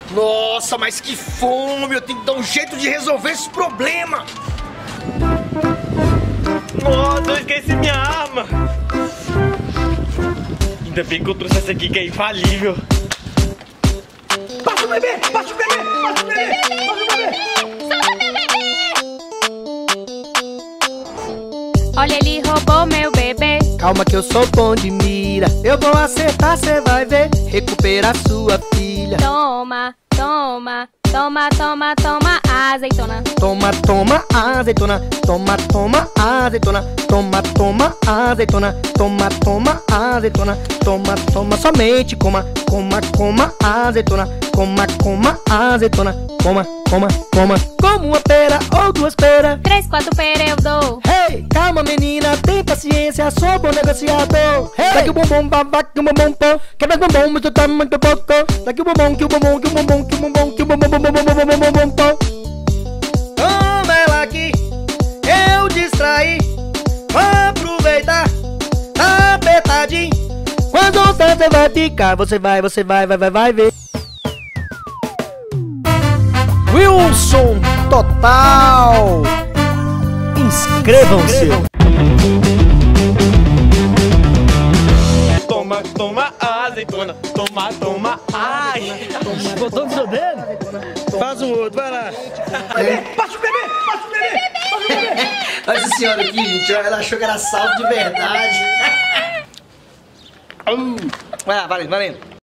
Nossa, mas que fome! Eu tenho que dar um jeito de resolver esse problema! Nossa, eu esqueci minha arma! Ainda bem que eu trouxe essa aqui que é infalível. Passa o bebê! Passa o bebê! Passa o bebê! Passa o bebê! Solta meu bebê! Olha, ele roubou meu bebê. Calma que eu sou bom de mira. Eu vou acertar, cê vai ver. Recuperar sua filha. Toma, toma, toma, toma, toma azeitona. Toma, toma azeitona. Toma, toma azeitona. Toma, toma azeitona. Toma, toma azeitona. Toma, toma, somente coma. Coma, coma azeitona. Coma, coma azeitona. Coma, coma, coma. Como uma pera ou duas peras. 3, 4 pera eu dou. Hey, calma menina, tem paciência, sou bom negociador. Hey, daqui o bombom, babaca, que o bombom, pô. Quebra o bombom, muito tá muito pouco. Daqui o bombom, que o bombom, que o bombom, que o bombom, que o bombom, bombom, bombom, bombom, bombom, pô. Toma ela aqui, eu distraí. Aproveitar, apertadinho. Quando você vai ficar, você vai ver. Wilson Total. Inscrevam-se. Toma, toma azeitona. Toma, toma, ai. Botou no seu dedo? Faz um outro, vai lá. Passa o bebê! Passa o bebê! Passa o bebê! Essa senhora aqui, gente, ela achou que era salto de verdade. Vai lá, valendo.